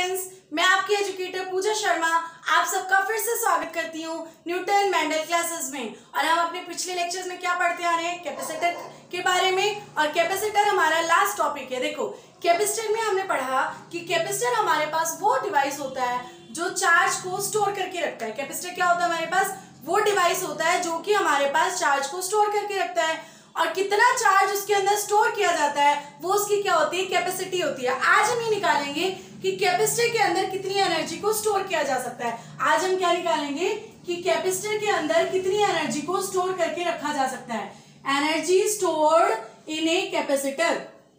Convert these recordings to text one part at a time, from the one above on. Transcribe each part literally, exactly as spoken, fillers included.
Friends, मैं आपकी educator पूजा शर्मा आप सबका फिर से स्वागत करती हूँ न्यूटन मेंडल क्लासेस में। और हम अपने पिछले लेक्चर्स में क्या पढ़ते आ रहे हैं, कैपेसिटर के बारे में। और कैपेसिटर हमारा लास्ट टॉपिक है। देखो, कैपेसिटर में हमने पढ़ा कि कैपेसिटर हमारे पास वो डिवाइस होता है जो चार्ज को स्टोर करके रखता है। कैपेसिटर क्या होता है, हमारे पास वो डिवाइस होता है जो कि हमारे पास चार्ज को स्टोर करके रखता है। और कितना चार्ज उसके अंदर स्टोर किया जाता है वो उसकी क्या होती है, कैपेसिटी होती है। आज हम ये निकालेंगे कि कैपेसिटर के अंदर कितनी एनर्जी को स्टोर किया जा सकता है। आज हम क्या निकालेंगे कि कैपेसिटर के अंदर कितनी एनर्जी को स्टोर करके रखा जा सकता है। Energy stored in a capacitor.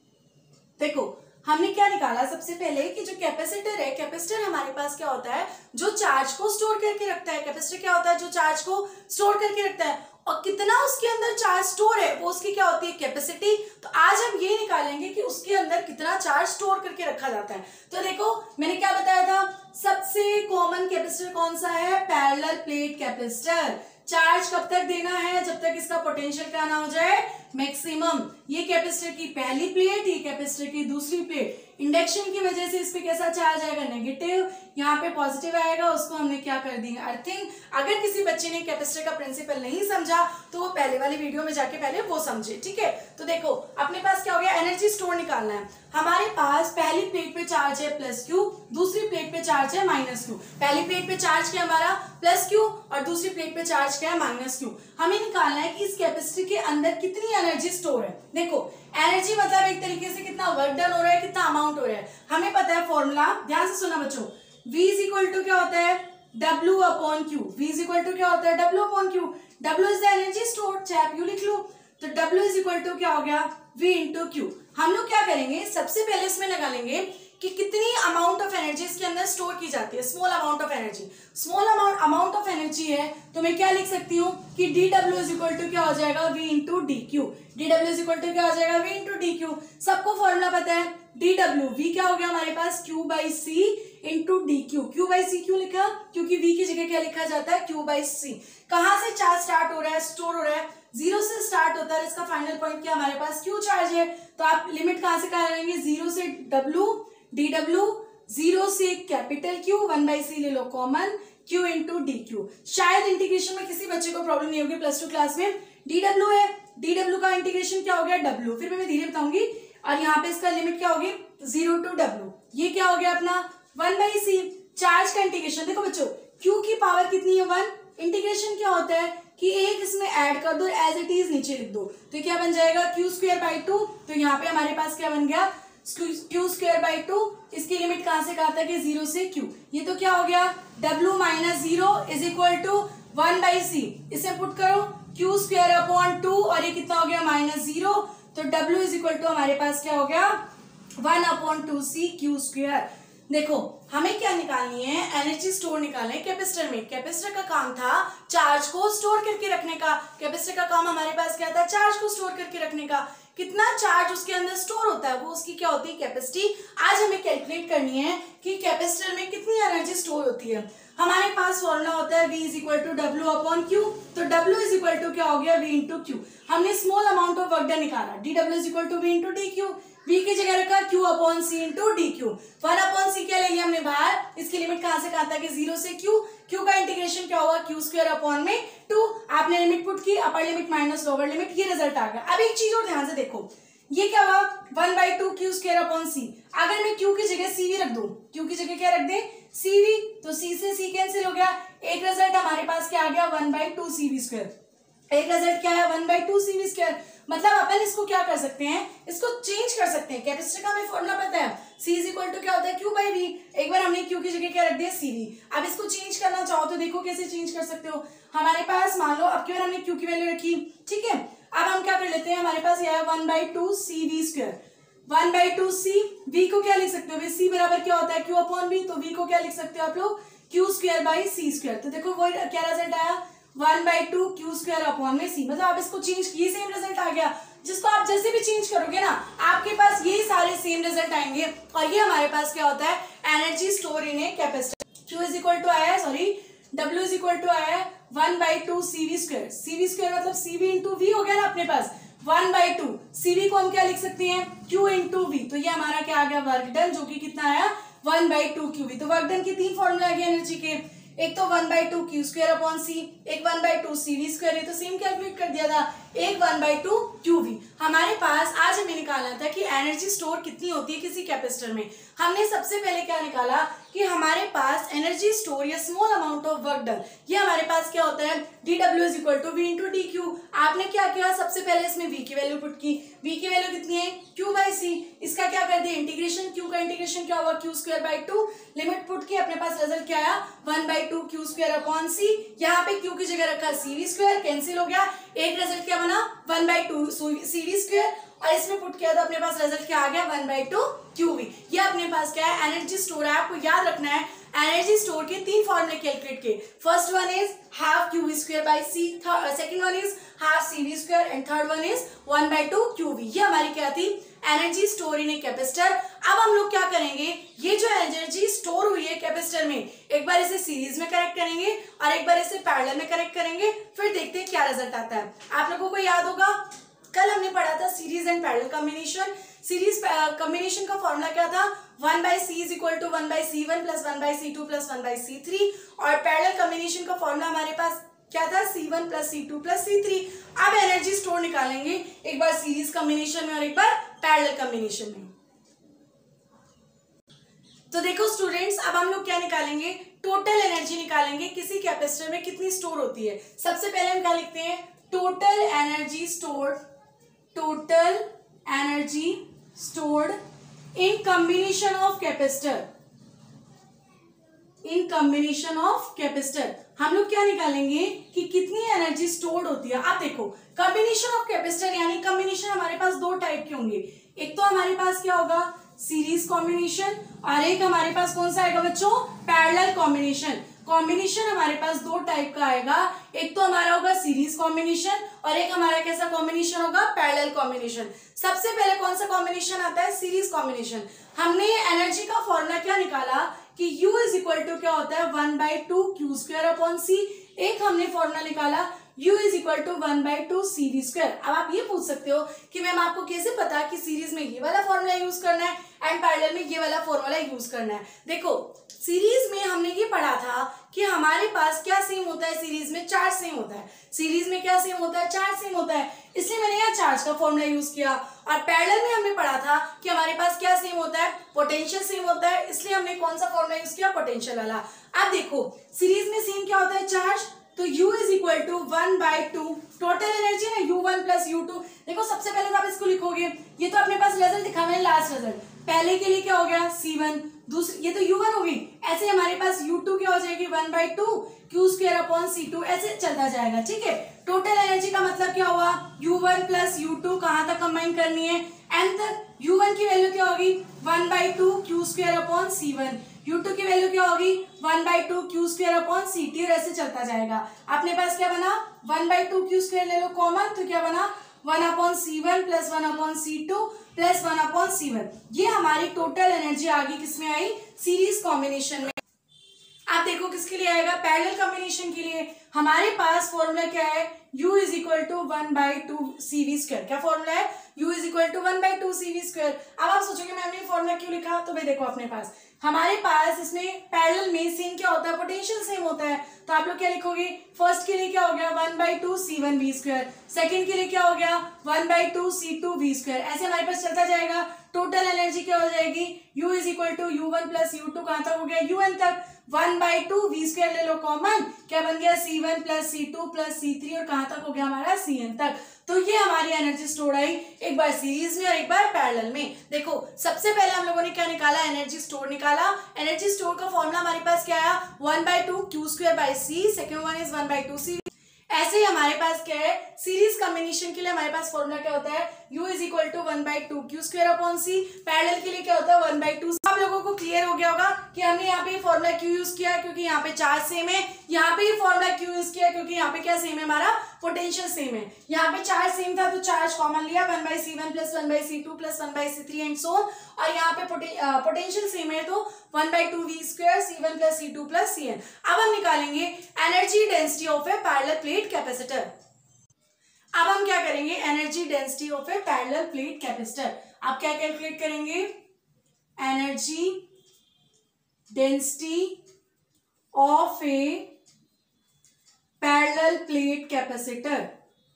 देखो, हमने क्या निकाला सबसे पहले कि जो कैपेसिटर है, कैपेसिटर हमारे पास क्या होता है, जो चार्ज को स्टोर करके रखता है। कैपेसिटर क्या होता है, जो चार्ज को स्टोर करके रखता है। और कितना उसके अंदर चार्ज स्टोर है वो उसकी क्या होती है, कैपेसिटी। तो आज हम ये निकालेंगे कि उसके अंदर कितना चार्ज स्टोर करके रखा जाता है। तो देखो, मैंने क्या बताया था, सबसे कॉमन कैपेसिटर कौन सा है, पैरेलल प्लेट कैपेसिटर। चार्ज कब तक देना है, जब तक इसका पोटेंशियल क्या ना हो जाए, मैक्सिमम। ये कैपेसिटर की पहली प्लेट, ये कैपेसिटर की दूसरी प्लेट। इंडक्शन की वजह से इस पे कैसा चार्ज आएगा, नेगेटिव। यहाँ पे पॉजिटिव आएगा, उसको हमने क्या कर दिया, अर्थिंग। अगर किसी बच्चे ने कैपेसिटर का प्रिंसिपल नहीं समझा तो वो पहले वाली वीडियो में जाके पहले वो समझे, ठीक है। तो देखो, अपने पास क्या हो गया, एनर्जी स्टोर निकालना है। हमारे पास पहली प्लेट पे चार्ज है प्लस क्यू, दूसरी प्लेट पे चार्ज है माइनस क्यू। पहली प्लेट पे चार्ज क्या हमारा प्लस क्यू और दूसरी प्लेट पे चार्ज क्या है, माइनस क्यू। हमें निकालना है कि इस कैपेसिटर के अंदर कितनी एनर्जी स्टोर है। देखो, एनर्जी मतलब एक तरीके से कितना वर्क डन हो रहा है, कितना अमाउंट हो रहा है। हमें पता है फॉर्मूला, ध्यान से सुना बच्चों। V इज इक्वल टू क्या होता है, W upon Q। V is equal to क्या होता है, W upon Q। W is the energy store, चाहे आप U लिख लो। तो W इज इक्वल टू क्या हो गया, V इंटू Q। हम लोग क्या करेंगे, सबसे पहले इसमें लगा लेंगे कि कितनी अमाउंट ऑफ एनर्जी इसके अंदर स्टोर की जाती है। Small amount of energy, small amount amount of energy है तो मैं क्या लिख सकती हूँ कि D W is equal to क्या हो जाएगा, V into D Q. D W is equal to क्या हो जाएगा, V इंटू डी क्यू। सबको फॉर्मूला पता है, डी डब्ल्यू V क्या हो गया हमारे पास, Q by C into D Q. Q by C क्यों लिखा, क्योंकि V की जगह क्या लिखा जाता है, Q बाई सी। कहाँ से चार्ज स्टार्ट हो रहा है, स्टोर हो रहा है, जीरो से स्टार्ट होता है। इसका फाइनल पॉइंट क्या हमारे पास, Q चार्ज है। तो आप लिमिट कहाँ से कहाँ लेंगे, जीरो से W, डी डब्ल्यू, जीरो से capital Q, one by C ले लो common, Q into D Q. शायद इंटीग्रेशन में किसी बच्चे को प्रॉब्लम नहीं होगी प्लस टू क्लास में। डी डब्ल्यू है, डी डब्ल्यू का इंटीग्रेशन क्या हो गया, W। फिर मैं धीरे बताऊंगी। और यहाँ पे इसका लिमिट क्या होगी, जीरो टू W। ये क्या हो गया अपना वन बाई सी। चार्ज का इंटीग्रेशन देखो बच्चों, Q की पावर कितनी है, वन। इंटीग्रेशन क्या होता है कि एक इसमें ऐड कर दो, एज इट इज नीचे लिख दो। तो क्या बन जाएगा, क्यू स्क्वायर बाई टू। तो यहाँ पे हमारे पास क्या बन गया, क्यू स्क्वायर बाई टू। इसकी लिमिट कहां से कहा था कि जीरो से क्यू। ये तो क्या हो गया, W minus zero is equal to one by C. इसे पुट करो, क्यू स्क्वायर अपॉन टू और ये कितना हो गया, माइनस जीरो। तो W इज इक्वल टू हमारे पास क्या हो गया, one upon two C Q square. देखो, हमें क्या निकालनी है, एनर्जी स्टोर निकालना है कैपेसिटर में। कैपेसिटर का काम था चार्ज को स्टोर करके रखने का। कैपेसिटर का काम हमारे पास क्या था, चार्ज को स्टोर करके रखने का। कितना चार्ज उसके अंदर स्टोर होता है वो उसकी क्या होती है, कैपेसिटी। आज हमें कैलकुलेट करनी है कि कैपेसिटर में कितनी एनर्जी स्टोर होती है। हमारे पास फॉर्मूला होता है V is equal to W upon Q. तो W इज इक्वल टू क्या हो गया, V इंटू क्यू। हमने small amount of work done निकाला, D W is equal to V into D Q. V की जगह रखा Q upon C into D Q. One upon C क्या ले लिया हमने बाहर, इसकी लिमिट कहां से कहा था कि जीरो से Q। Q का इंटीग्रेशन क्या होगा, Q स्क्वायर अपॉन में टू। आपने लिमिट पुट की, upper limit minus lower limit, ये रिजल्ट आ गया। अब एक चीज और ध्यान से देखो, ये क्या हुआ, one by two Q square upon C. अगर मैं Q की जगह C V रख दूं, Q की जगह क्या रख दे, C V, तो C से C कैंसिल हो गया। एक रिजल्ट हमारे पास क्या आ गया, one by two C V square. एक रिजल्ट क्या है, one by two C V square. मतलब अपन इसको क्या कर सकते हैं, इसको चेंज कर सकते हैं। कैपेसिटर का हमें फॉर्मूला पता है, C इज इक्वल टू क्या होता है, Q बाई V। एक बार हमने Q की जगह क्या रख दिया, C V। अब इसको चेंज करना चाहो तो देखो कैसे चेंज कर सकते हो। हमारे पास मान लो अब की बार हमने Q की वैल्यू रखी, ठीक है। अब हम क्या कर लेते हैं, हमारे पास यह है one by two C V square. One by two C, V को क्या लिख सकते हो, C बराबर क्या होता है, Q अपॉन V। तो V को क्या लिख सकते हो आप लोग, Q square by C square. तो देखो वो क्या रिजल्ट आया, one by two Q square upon में सी। मतलब आप इसको चेंज किए, सेम रिजल्ट आ गया। जिसको आप जैसे भी चेंज करोगे ना, आपके पास यही सारे सेम रिजल्ट आएंगे। और ये हमारे पास क्या होता है, energy store in a capacitor. Q is equal to आया है, sorry W is equal to आया है one by two C V square. C V square मतलब सी वी इंटू वी हो गया ना अपने पास। वन बाई टू सीवी को हम क्या लिख सकते हैं, क्यू इंटू वी। तो ये हमारा क्या आ गया, वर्क डन, जो कि कितना आया, one by two Q V. तो वर्क डन के तीन फॉर्मूला आ गए एनर्जी के, एक तो one by two Q square upon C, एक one by two C V square. तो सेम कैलकुलेट कर दिया था, एक one by two Q V. हमारे पास आज हमें निकालना था कि एनर्जी स्टोर कितनी होती है किसी कैपेसिटर में। हमने सबसे पहले क्या निकाला कि हमारे पास एनर्जी स्टोर या small amount of work done, ये हमारे पास क्या होता है, D W is equal to V into D Q. आपने क्या किया, सबसे पहले इसमें वी की वैल्यू पुट की, वी की वैल्यू कितनी है, क्यू बाई सी। इसका क्या कर दिया, इंटीग्रेशन, क्यू का इंटीग्रेशन क्या हुआ, Q square by two. Limit put की, अपने पास रिजल्ट क्या आया, one by two Q square upon C. यहाँ पे क्यू की जगह रखा सी वी स्क्वायर, कैंसिल हो गया, एक रिजल्ट क्या बना, one by two C V square, और इसमें पुट किया तो अपने पास रिजल्ट क्या आ गया, one by two Q V. ये अपने पास क्या है, एनर्जी स्टोर है। आपको याद रखना है एनर्जी स्टोर के तीन फॉर्मूले कैलकुलेट के, first one is half Q V square by C, second one is half C V square and third one is one by two Q V. ये हमारी क्या थी, energy store in a capacitor. अब हम लोग क्या करेंगे, ये जो एनर्जी स्टोर हुई है कैपेसिटर में, एक बार इसे सीरीज में करेक्ट करेंगे और एक बार इसे पैरेलल में करेक्ट करेंगे, फिर देखते हैं क्या रिजल्ट आता है। आप लोगों को याद होगा कल हमने पढ़ा था series and parallel combination. Series combination का फॉर्मूला क्या था, one by C is equal to one by C one plus one by C two plus one by C three, और पैरेलल कॉम्बिनेशन का फॉर्मूला हमारे पास क्या था, C one plus C two plus C three. अब energy store निकालेंगे, एक बार series combination में और एक बार पैरेलल कॉम्बिनेशन में। तो देखो स्टूडेंट्स, अब हम लोग क्या निकालेंगे, टोटल एनर्जी निकालेंगे किसी कैपेसिटर में कितनी स्टोर होती है। सबसे पहले हम क्या लिखते हैं, total energy stored, total energy stored in combination of capacitor, in combination of capacitor. हम लोग क्या निकालेंगे कि कितनी एनर्जी स्टोर्ड होती है। आप देखो कॉम्बिनेशन ऑफ कैपेसिटर यानी कॉम्बिनेशन हमारे पास दो टाइप के होंगे, एक तो हमारे पास क्या होगा, सीरीज कॉम्बिनेशन, और एक हमारे पास कौन सा आएगा बच्चों, पैरेलल कॉम्बिनेशन। कॉम्बिनेशन हमारे पास दो टाइप का आएगा, एक तो हमारा होगा सीरीज कॉम्बिनेशन और एक हमारा कैसा कॉम्बिनेशन होगा, पैरेलल कॉम्बिनेशन। सबसे पहले कौन सा कॉम्बिनेशन आता है, सीरीज कॉम्बिनेशन। हमने एनर्जी का फॉर्मूला क्या निकाला कि U इज इक्वल टू क्या होता है, one by two Q square upon C. एक हमने फॉर्मूला निकाला U is equal to one by two C V square. अब आप ये पूछ सकते हो कि मैम आपको कैसे पता कि सीरीज में ये वाला फॉर्मूला यूज करना है एंड पैरेलल में ये वाला फॉर्मूला यूज करना है। देखो सीरीज में हमने ये पढ़ा था कि हमारे पास क्या सेम होता है, सीरीज में चार्ज सेम होता है। सीरीज में क्या सेम होता है, चार्ज सेम होता है, इसलिए मैंने यहाँ चार्ज का फॉर्मूला यूज किया। और पैरेलल में हमने पढ़ा था कि हमारे पास क्या सेम होता है, पोटेंशियल सेम होता है, इसलिए हमने कौन सा फॉर्मूला यूज किया, पोटेंशियल वाला। अब देखो सीरीज में सेम क्या होता है, चार्ज, तो U is equal to one by two total energy ना, U one plus U two. देखो सबसे पहले तो आप इसको लिखोगे, ये तो अपने पास रिजल्ट दिखा मैंने लास्ट रिजल्ट, पहले के लिए क्या हो गया सी वन, दूसरी ये तो यू वन होगी, ऐसे हमारे पास यू टू क्या हो जाएगी, one by two Q square upon C two, ऐसे चलता जाएगा। ठीक है, टोटल एनर्जी का मतलब क्या हुआ, U one plus U two कहाँ तक कंबाइन करनी है, एन तक। यू वन की वैल्यू क्या होगी, one by two Q square upon C one, U two की वैल्यू क्या होगी, one by two Q square upon C T, और ऐसे चलता जाएगा। अपने पास क्या बना, one by two Q square ले लो कॉमन, तो क्या बना, one upon C one plus one upon C two plus one upon C one. ये हमारी टोटल एनर्जी आ गई, किसमें आई, सीरीज कॉम्बिनेशन में। आप देखो किसके लिए आएगा, पैरेलल कॉम्बिनेशन के लिए। हमारे पास फॉर्मूला क्या है, U is equal to one by two C V square. क्या फॉर्मूला है, U is equal to one by two C V square. अब आप सोचोगे मैम ने फॉर्मूला क्यों लिखा, तो भाई देखो अपने पास हमारे पास इसमें पैरेलल में सेम क्या होता है, पोटेंशियल सेम होता है। तो आप लोग क्या लिखोगे, फर्स्ट के लिए क्या हो गया, one by two C one V square, second के लिए क्या हो गया, one by two C two V square, ऐसे हमारे पास चलता जाएगा। टोटल एनर्जी क्या हो जाएगी, U is equal to U one plus U two कहाँ तक हो गया, यू एन तक, one by two V square ले लो कॉमन, क्या बन गया, C one plus C two plus C three, और कहाँ तक हो गया हमारा, सी एन तक। तो ये हमारी एनर्जी स्टोर आई, एक बार सीरीज में और एक बार पैरेलल में। देखो सबसे पहले हम लोगों ने क्या निकाला, एनर्जी स्टोर निकाला। एनर्जी स्टोर का फॉर्मूला हमारे पास क्या आया, one by two Q square by C, second one is one by two C. ऐसे ही हमारे पास क्या है, सीरीज कॉम्बिनेशन के लिए हमारे पास फॉर्मूला क्या होता है, U is equal to one by two Q square upon C. Parallel के लिए क्या होता है, वन बाई टू। आप लोगों को क्लियर हो गया होगा कि हमने यहाँ पे फॉर्मूला क्यों यूज किया, क्योंकि यहाँ पे चार्ज सेम है। यहाँ पे फॉर्मूला क्यों यूज किया, क्योंकि यहाँ पे क्या सेम है, हमारा पोटेंशियल सेम है। यहाँ पे चार्ज सेम था तो चार्ज कॉमन लिया, one by C one plus one by C two plus one by C three and so on. और यहाँ पे पोटेंशियल सेम है तो one by two V square C one plus C two plus C N. अब हम निकालेंगे energy density of a parallel plate capacitor. अब हम क्या करेंगे, energy density of a parallel plate capacitor. आप क्या कैलकुलेट करेंगे, energy density of a parallel plate capacitor.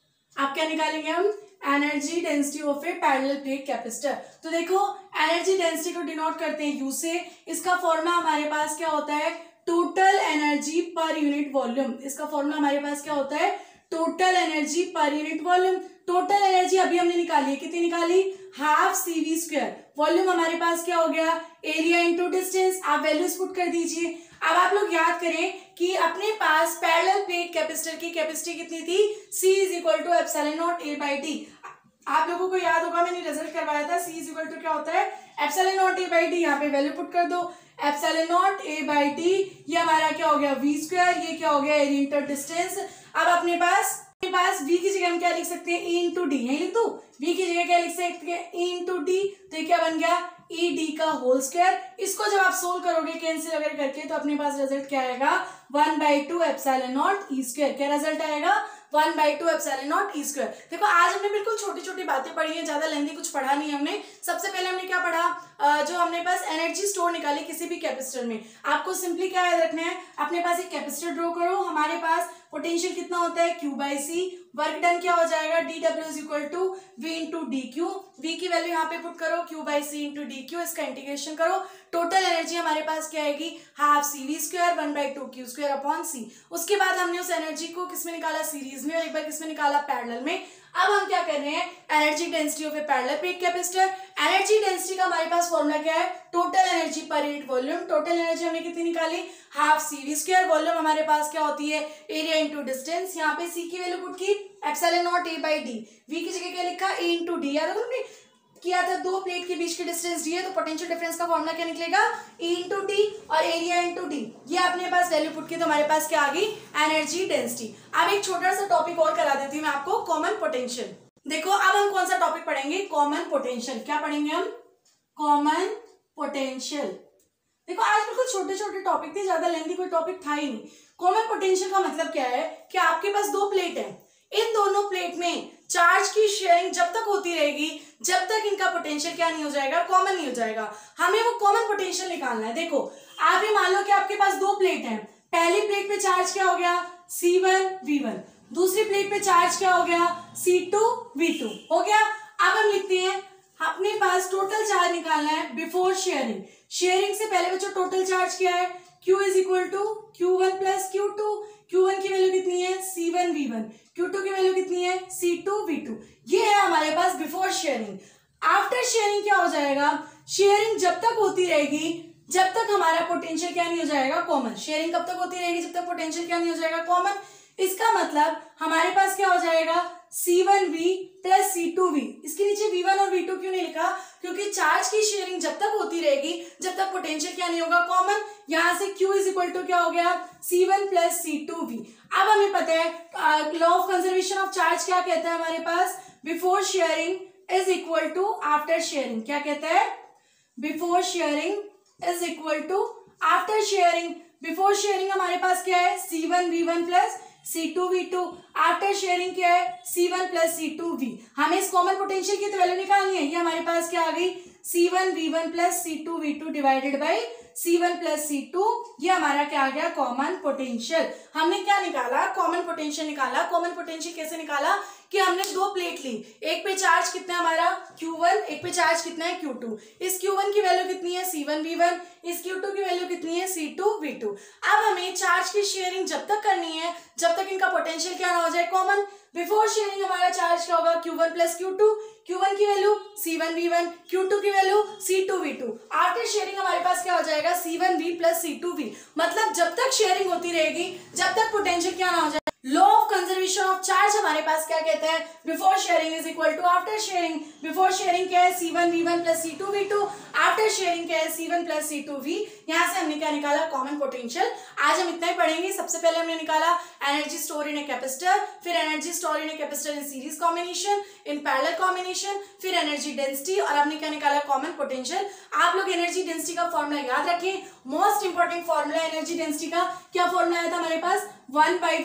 आप क्या निकालेंगे हम, energy density of a parallel plate capacitor. तो देखो एनर्जी डेंसिटी को डिनोट करते हैं यू से। इसका फॉर्मूला हमारे पास क्या होता है, total energy per unit volume. इसका फॉर्मूला हमारे पास क्या होता है, total energy per unit volume. Total energy अभी हमने निकाली है, कितनी निकाली, half C V square. Volume हमारे पास क्या हो गया, एरिया इंटू डिस्टेंस। आप वैल्यूज पुट कर दीजिए। अब आप लोग याद करें कि अपने पास पैरेलल प्लेट कैपेसिटर की कैपेसिटी कितनी थी, C is equal to epsilon naught A by D. आप लोगों को याद होगा मैंने रिजल्ट करवाया था, C इज इक्वल टू क्या होता है, epsilon naught A by D. यहाँ पे वैल्यू पुट कर दो, epsilon naught A by D, ये हमारा क्या हो गया, वी स्क्वायर, ये क्या हो गया, एरिया इंटू डिस्टेंस। अब अपने पास अपने पास v की जगह हम क्या लिख सकते हैं, e इंटू डी। यही लिख दो, v की जगह क्या लिख सकते हैं, e इंटू डी। तो ये क्या बन गया, ई डी का होल स्क्वायर। इसको जब आप सोल्व करोगे कैंसिल वगैरह करके तो अपने पास रिजल्ट क्या आएगा, one by two epsilon not E square. क्या रिजल्ट आएगा, one by two epsilon not E square. देखो आज हमने बिल्कुल छोटी छोटी बातें पढ़ी है, ज्यादा लेंथी कुछ पढ़ा नहीं हमने। सबसे पहले हमने क्या पढ़ा, आ, जो हमने पास एनर्जी स्टोर निकाली किसी भी कैपेसिटर में। आपको सिंपली क्या याद रखना है, अपने पास एक कैपेसिटर ड्रॉ करो, हमारे पास पोटेंशियल कितना होता है, Q by C. Work done क्या हो जाएगा, D W is equal to V into D Q. V की वैल्यू यहाँ पे पुट करो, Q by C into D Q. इसका इंटीग्रेशन करो, टोटल एनर्जी हमारे पास क्या आएगी, half C V square one by two Q square upon C. उसके बाद हमने उस एनर्जी को किसमें निकाला, सीरीज में, और एक बार किसमें निकाला, पैरेलल में। अब हम क्या कर रहे हैं, energy density of a parallel plate capacitor. Energy density का हमारे पास फॉर्मूला क्या है, total energy per unit volume. Total energy हमने कितनी निकाली, half C V square. Volume हमारे पास क्या होती है, एरिया इंटू डिस्टेंस। यहाँ पे सी की वैल्यू पुट की, epsilon naught A by D. V की जगह क्या लिखा, ए इंटू डी। याद हमने किया था, दो प्लेट के बीच की डिस्टेंस डी है तो पोटेंशियल डिफरेंस का फॉर्मूला क्या निकलेगा, E इंटू डी और एरिया इंटू डी। ये अपने पास वैल्यू पुट की तो हमारे पास क्या आ गई, एनर्जी डेंसिटी। अब एक छोटा सा टॉपिक और करा देती हूँ मैं आपको, कॉमन पोटेंशियल। देखो अब हम कौन सा टॉपिक पढ़ेंगे, कॉमन पोटेंशियल। क्या पढ़ेंगे हम, कॉमन पोटेंशियल। देखो आज बिल्कुल छोटे छोटे टॉपिक थे, ज्यादा लेंथी कोई टॉपिक था ही नहीं। कॉमन पोटेंशियल का मतलब क्या है कि आपके पास दो प्लेट है, इन दोनों प्लेट में चार्ज की शेयरिंग जब तक होती रहेगी जब तक इनका पोटेंशियल क्या नहीं हो जाएगा, कॉमन नहीं हो जाएगा। हमें वो कॉमन पोटेंशियल निकालना है। देखो आप ये मान लो कि आपके पास दो प्लेट हैं, पहली प्लेट पे चार्ज क्या हो गया, सी वन वी वन। दूसरी प्लेट पे चार्ज क्या हो गया, सी टू वी टू हो गया। अब हम लिखते हैं अपने पास टोटल चार्ज निकालना है बिफोर शेयरिंग। शेयरिंग से पहले बच्चों टोटल चार्ज क्या है, Q is equal to Q one plus Q two. Q one की वैल्यू कितनी है, C one V one. Q two की वैल्यू कितनी है, सी टू वी टू। ये है हमारे पास बिफोर शेयरिंग। आफ्टर शेयरिंग क्या हो जाएगा, शेयरिंग जब तक होती रहेगी जब तक हमारा पोटेंशियल क्या नहीं हो जाएगा, कॉमन। शेयरिंग कब तक होती रहेगी, जब तक पोटेंशियल क्या नहीं हो जाएगा, कॉमन। इसका मतलब हमारे पास क्या हो जाएगा, C one V plus C two V. इसके नीचे वी वन और वी टू क्यों नहीं लिखा, क्योंकि चार्ज की शेयरिंग जब तक होती रहेगी जब तक पोटेंशियल क्या नहीं होगा, कॉमन। यहां से Q इज इक्वल टू क्या हो गया, C one plus C two V. अब हमें पता है law of conservation of charge क्या कहता है हमारे पास, before sharing is equal to after sharing. क्या कहता है, before sharing is equal to after sharing. Before sharing हमारे पास क्या है, C one V one plus C two V two. After sharing क्या है, C one plus C two V. हमें इस कॉमन पोटेंशियल की तो वैल्यू निकालनी है। ये हमारे पास क्या आ गई, C one V one plus C two V two divided by C one plus C two. ये हमारा क्या आ गया, कॉमन पोटेंशियल। हमने क्या निकाला, कॉमन पोटेंशियल निकाला। कॉमन पोटेंशियल कैसे निकाला कि हमने दो प्लेट ली, एक पे चार्ज कितना है हमारा क्यू वन, एक पे चार्ज कितना है क्यू टू। इस क्यू वन की वैल्यू कितनी है, सी वन वी वन। इस क्यू टू की वैल्यू कितनी है, सी टू वी टू। अब हमें चार्ज की शेयरिंग जब तक करनी है जब तक इनका पोटेंशियल क्या ना हो जाए, कॉमन। बिफोर शेयरिंग हमारा चार्ज क्या होगा, Q one plus Q two. Q one की value C one V one, Q two की value C two V two. After sharing हमारे पास क्या हो जाएगा, C one V plus C two V. मतलब जब तक शेयरिंग होती रहेगी जब तक पोटेंशियल क्या ना हो जाए। Law of conservation of charge हमारे पास क्या कहता है, before sharing is equal to after sharing. Before sharing क्या है, C one V one plus C two V two. After sharing क्या है, C one plus C two V. यहाँ से हमने क्या निकाला, कॉमन पोटेंशियल। आज हम इतना ही पढ़ेंगे। सबसे पहले हमने निकाला energy store in a capacitor, फिर energy store in a capacitor in series combination, in parallel combination, फिर एनर्जी डेंसिटी, और हमने क्या निकाला, कॉमन पोटेंशियल। आप लोग एनर्जी डेंसिटी का फॉर्मूला याद रखें, most important formula energy density का। क्या फॉर्मूला आया था हमारे पास, one by two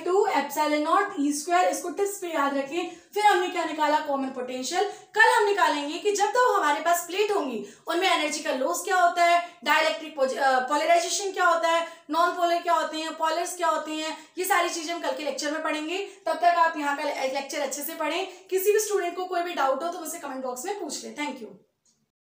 epsilon not E square, इसको टिप्स पे याद रखिए। फिर हमने क्या निकाला, कॉमन पोटेंशियल। कल हम निकालेंगे कि जब तक हमारे पास प्लेट होंगी उनमें एनर्जी का लॉस क्या होता है, डाइलेक्ट्रिक पोलराइजेशन क्या होता है, नॉन पोलर क्या होते हैं, पोलर्स क्या होते हैं, ये सारी चीजें हम कल के लेक्चर में पढ़ेंगे। तब तक आप यहाँ का लेक्चर अच्छे से पढ़ें। किसी भी स्टूडेंट को कोई भी डाउट हो तो मुझसे कमेंट बॉक्स में पूछ ले। Thank you.